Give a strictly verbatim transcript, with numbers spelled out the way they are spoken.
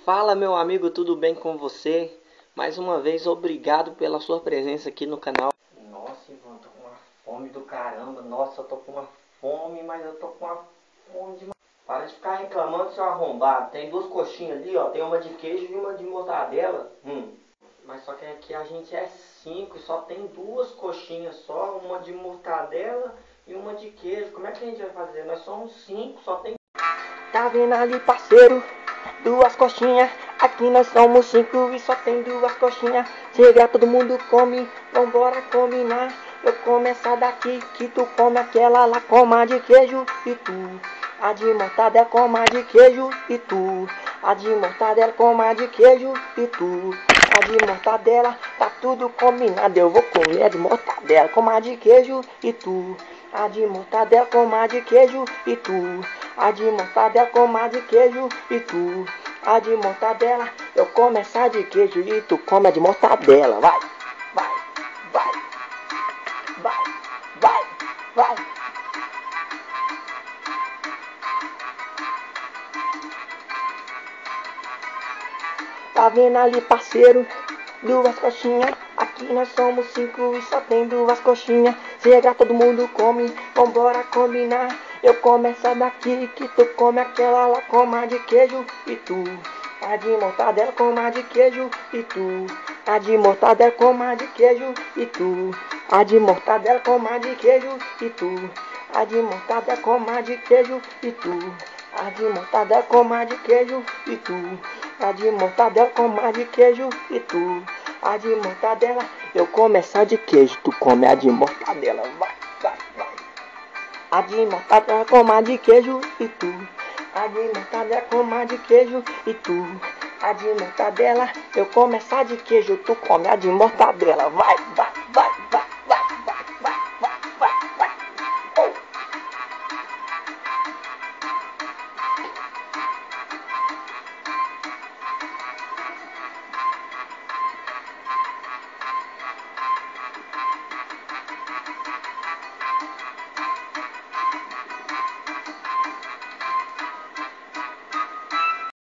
Fala, meu amigo, tudo bem com você? Mais uma vez, obrigado pela sua presença aqui no canal. Nossa, Ivan, tô com uma fome do caramba. Nossa, eu tô com uma fome, mas eu tô com uma fome demais. Para de ficar reclamando, seu arrombado. Tem duas coxinhas ali, ó. Tem uma de queijo e uma de mortadela. Hum. Mas só que aqui a gente é cinco e só tem duas coxinhas só. Uma de mortadela e uma de queijo. Como é que a gente vai fazer? Nós somos cinco, só tem... Tá vendo ali, parceiro? Duas coxinhas, aqui nós somos cinco e só tem duas coxinhas. Chega, todo mundo come, vambora combinar. Eu como essa daqui, que tu come aquela lá, coma de queijo e tu. A de mortadela, coma de queijo e tu. A de mortadela, coma de queijo e tu. A de mortadela, tá tudo combinado. Eu vou comer a de mortadela, coma de queijo e tu. A de mortadela, coma de queijo e tu. A de mortadela, coma de queijo e tu. A de mortadela, eu como essa de queijo e tu come a de mortadela. Vai, vai, vai, vai, vai, vai. Tá vendo ali, parceiro? Duas coxinhas, aqui nós somos cinco e só tem duas coxinhas. Chega, todo mundo come, vambora combinar. Eu como essa daqui, que tu come aquela lá, coma de queijo e tu. A de mortadela, coma de queijo e tu. A de mortadela, coma de queijo e tu. A de mortadela, coma de queijo e tu. A de mortadela, coma de queijo e tu. A de mortadela, coma de queijo e tu. A de mortadela, coma de queijo e tu. A de mortadela, eu como essa de queijo, tu come a de mortadela. Vai, vai, vai. A de mortadela, coma de queijo e tu. A de mortadela, coma de queijo e tu. A de mortadela, eu como essa de queijo, tu come a de mortadela. Vai, vai.